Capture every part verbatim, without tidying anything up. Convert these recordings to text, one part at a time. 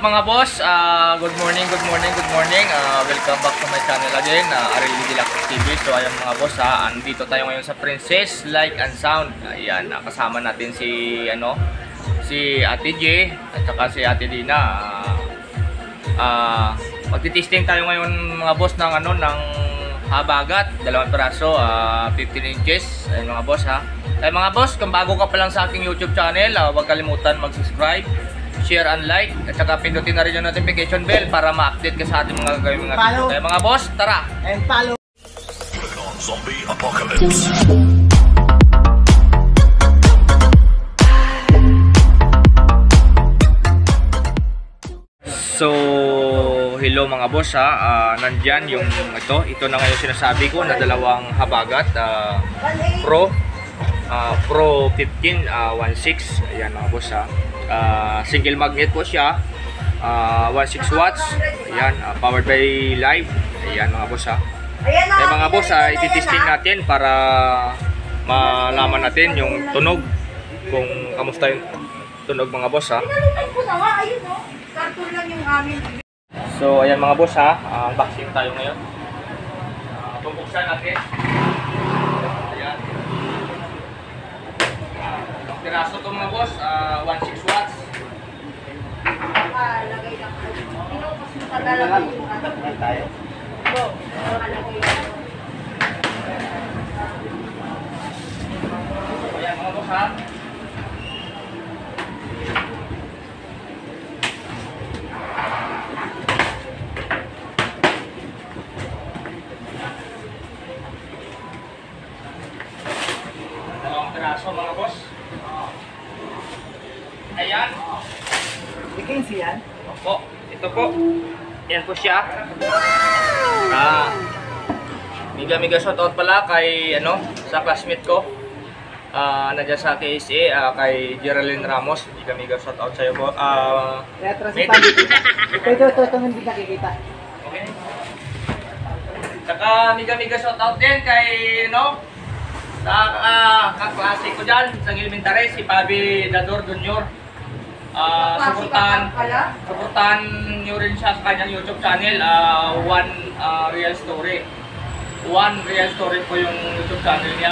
mga boss? Uh, good morning, good morning, good morning. Uh, welcome back to my channel again, uh, Ariel Vilacruz T V. So ayan mga boss, ha, andito tayo ngayon sa Princess Light and Sound. Ayan, uh, kasama natin si ano, si Ate J at saka si Ate Dina. Uh, uh, Magti-testing tayo ngayon mga boss ng ano ng habagat, dalawang piraso, uh, fifteen inches. Ayan mga boss ha. Kaya mga boss, kung bago ka pa lang sa aking YouTube channel, uh, huwag kalimutan mag-subscribe, share and like, at saka pindutin na rin yung notification bell para ma-update ka sa ating mga gagawin mga video. Kaya mga boss, tara! And follow! Zombie Apocalypse. So, hello mga boss ha, uh, nandyan yung ito, ito na ngayon sinasabi ko na dalawang habagat, uh, Pro, uh, Pro fifteen, uh, one point six, ayan mga boss ha. Uh, single magnet po siya, uh, one point six watts, ayan, uh, powered by live, ayan mga boss ha. Kaya mga boss ha, ititesting natin para malaman natin yung tunog, kung kamusta yung tunog mga boss ha. So ayan mga boss ha, uh, unboxing tayo ngayon. Uh, Bubuksan natin. Ayan. Ang piraso ito mga boss, uh, one point six watts. Lagay lang. Pinupas mo sa lalagay yung ano. Tayo. Ayan mga boss ha. Dalawang piraso mga boss. Ayan. Ikinsi yan? Opo, ito po. Yan po siya. Ah, Miga miga shoutout pala kay ano, sa classmate ko. Ah, nandiyan sa K S A, ah, kay Geraldine Ramos. Miga miga shoutout sa iyo po. Ah, Retro si mate. Pandi. Ito, ito, ito, hindi nakikita. Okay. Saka miga miga shoutout din kay ano, sa uh, kaklase ko dyan sa elementary, si Pabi Dador Junior. Uh, suportahan, suportahan nyo rin siya sa kanyang YouTube channel, uh, One uh, Real Story. One Real Story po yung YouTube channel niya.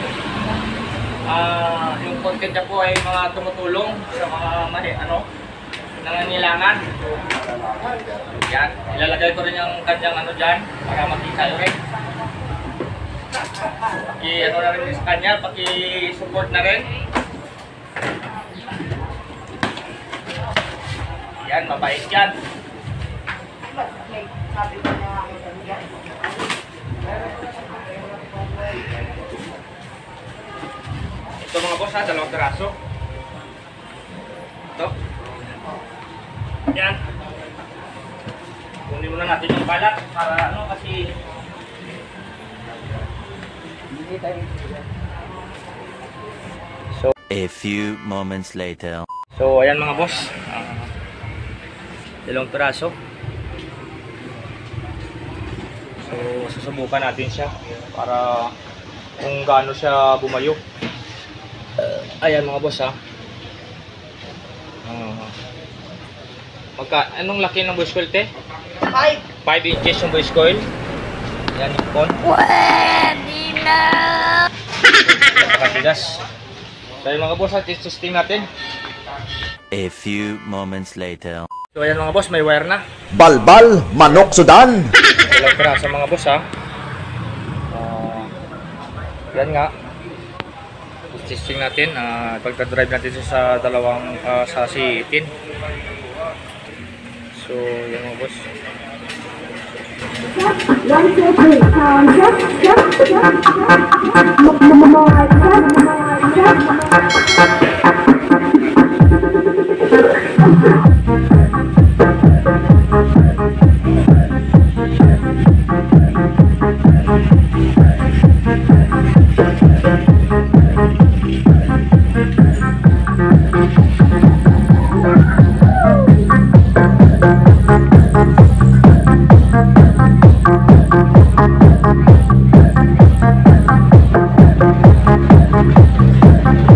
Uh, yung content niya po ay mga tumutulong sa mga mali, ano, nangangailangan. Yan, ilalagay ko rin yung kanyang ano dyan para makita nyo rin. I-ano na rin sa kanya, paki-support na rin. Yan, mabait yan. Sabi ko na ako sa mga. Ito mga boss ha, dalawang piraso. Ito. Yan. Kunin muna natin yung balat para ano kasi Hindi tayo. So, A few moments later. so ayan mga boss. Uh, dalawang piraso. So, susubukan natin siya para kung gaano siya bumayo. Uh, ayan mga boss ha. Uh, magka, anong laki ng voice coil te? Five. five inches yung voice coil. Yan yung con. Pwede na. Nakatigas. So ayan mga boss ha, testing natin. A few moments later. So ayan mga boss, may wire na. Balbal, manok Sudan. Dalawang piraso mga boss ha. Uh, yan nga. Testing natin. Uh, pagka-drive natin sa dalawang uh, sa C eighteen. So yan mga boss. One, two, three, um, jump, jump, jump, jump.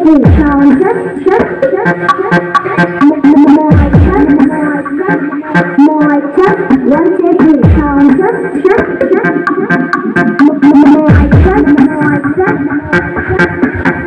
three, sound check, check, check, check. Mic check, mic check, one, two, three, sound check, check, check, check. Mic check, mic check, mic check.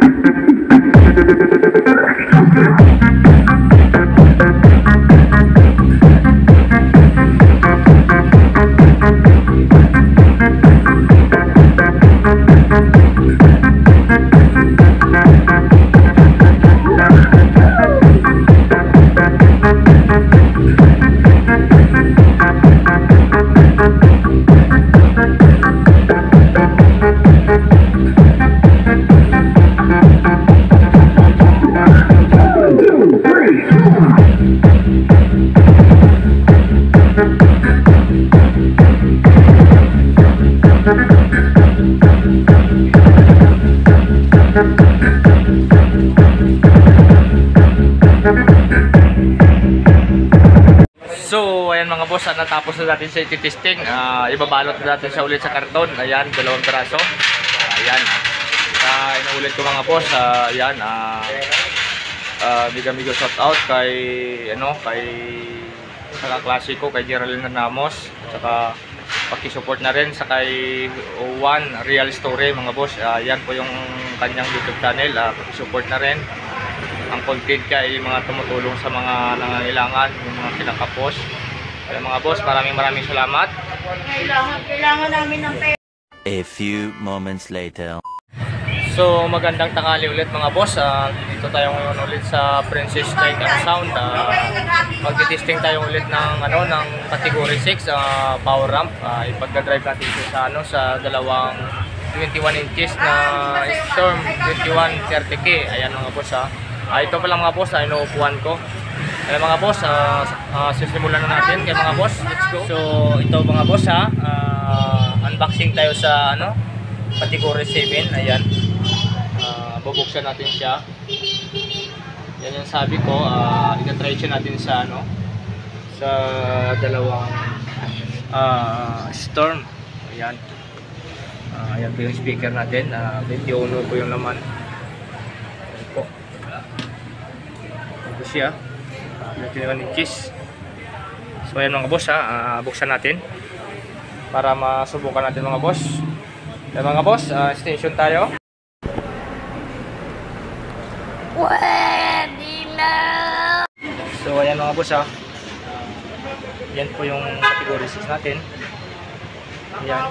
So, ayan mga boss, ah, natapos na natin sa testing. Ah, ibabalot na natin siya ulit sa karton. Ayan, dalawang piraso. Ayan. Uh, inuulit ko mga boss. Ah, ayan. Ah, uh, biga-biga shout out kay, ano, kay sa klase ko, kay Geraldine Ramos. Saka paki-support na rin sa kay One Real Story mga boss. Ah, ayan po yung kanyang YouTube channel. Ah, paki-support na rin. Ang content niya ay mga tumutulong sa mga nangangailangan, yung mga kinakapos. Kaya mga boss, maraming maraming salamat. Kailangan, kailangan namin ng pera. A few moments later. So magandang tanghali ulit mga boss. Uh, dito tayo ngayon ulit sa Princess Light and Sound. Uh, Magti-testing tayo ulit ng ano ng category six uh, power ramp. Uh, ipagdadrive natin ito sa ano sa dalawang twenty-one inches na Storm twenty-one thirty K. Ayan mga boss ha. Uh, ito pala mga boss, uh, inuupuan ko. Kaya mga boss, uh, uh, sisimulan na natin kaya mga boss. Let's go. So ito mga boss ha, uh, unboxing tayo sa ano category seven. Ayan. Uh, bubuksan natin siya. Yan yung sabi ko, uh, ina-try siya natin sa ano sa dalawang uh, Storm. Ayan. Uh, ayan po yung speaker natin. Uh, twenty-one po yung laman. Ayan po. Ito siya. twenty-one inches. So ayan mga boss ha, uh, buksan natin para masubukan natin mga boss. Ayan mga boss, uh, station tayo. So ayan mga boss ha. Yan po yung category six natin. Ayan.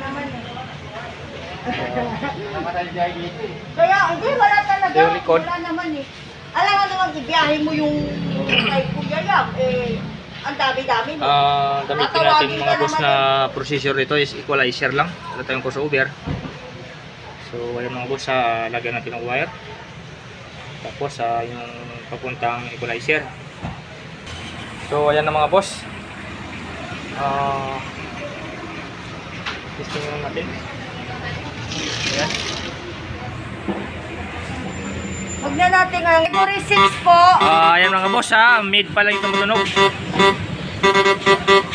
Kaya, hindi, wala talaga. Yung likod. Wala naman eh. Alam mo naman, ibiyahin mo yung kay Kuya Yam. Eh, ang dami-dami. no? Uh, gamitin natin Tatawagin mga ka boss naman na procedure nito is equalizer lang. Wala tayong crossover. So ayan mga boss, uh, lagyan natin ng wire. Tapos uh, yung papuntang equalizer. So ayan na mga boss. Uh, testing lang natin. Ayan. Huwag na natin ang category six po. Ah, ayan mga boss ha, mid pa lang itong tunog.